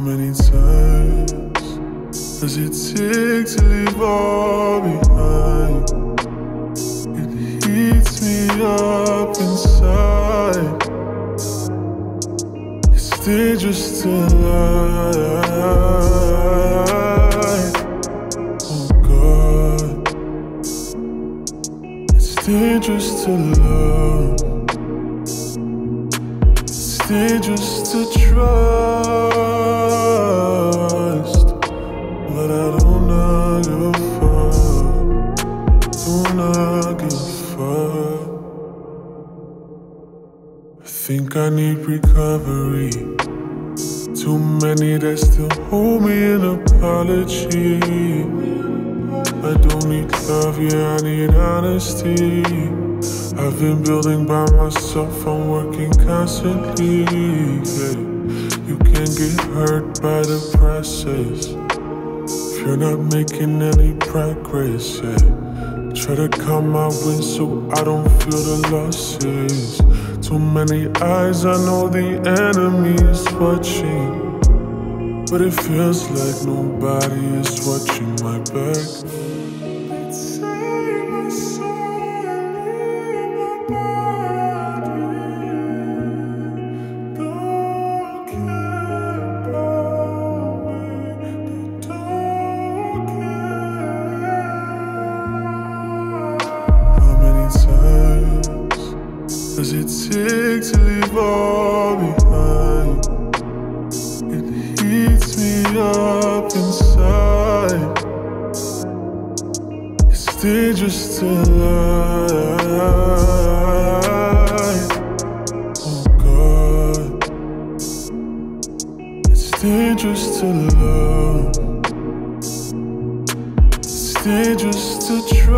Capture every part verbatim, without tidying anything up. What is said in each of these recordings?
many times does it take to leave all behind? It heats me up inside. It's dangerous to lie. Oh God, it's dangerous to love. It's dangerous to trust, but I do not give a fuck. Do not give a fuck. I think I need recovery. Too many that still hold me in apology. I don't need love, yeah, I need honesty. I've been building by myself, I'm working constantly, yeah. You can get hurt by the process if you're not making any progress, yeah. Try to calm my wind so I don't feel the losses. Too many eyes, I know the enemy is watching, but it feels like nobody is watching my back. Does it take to leave all behind? It heats me up inside. It's dangerous to lie. Oh God, it's dangerous to love. It's dangerous to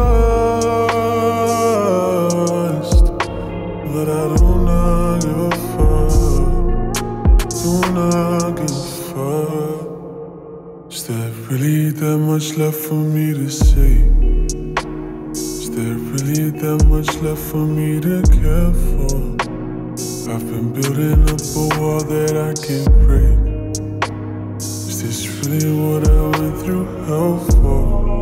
trust, but I do not give a fuck. Do not give a fuck. Is there really that much left for me to say? Is there really that much left for me to care for? I've been building up a wall that I can't break. Is this really what I went through hell for?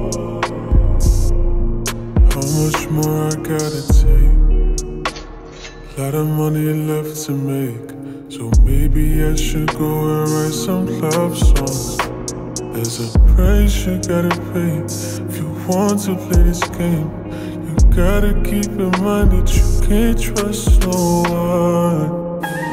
How much more I gotta take? Lot of money left to make, so maybe I should go and write some love songs. There's a price you gotta pay if you want to play this game. You gotta keep in mind that you can't trust no one.